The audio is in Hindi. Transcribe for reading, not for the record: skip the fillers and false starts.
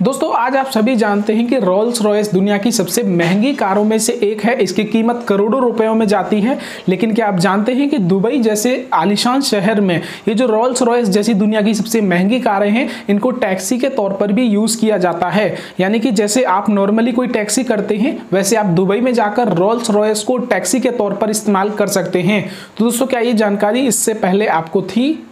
दोस्तों आज आप सभी जानते हैं कि रोल्स रॉयस दुनिया की सबसे महंगी कारों में से एक है। इसकी कीमत करोड़ों रुपयों में जाती है। लेकिन क्या आप जानते हैं कि दुबई जैसे आलीशान शहर में ये जो रोल्स रॉयस जैसी दुनिया की सबसे महंगी कारें हैं, इनको टैक्सी के तौर पर भी यूज किया जाता है। यानी कि जैसे आप नॉर्मली कोई टैक्सी करते हैं, वैसे आप दुबई में जाकर रोल्स रॉयस को टैक्सी के तौर पर इस्तेमाल कर सकते हैं। तो दोस्तों क्या ये जानकारी इससे पहले आपको थी?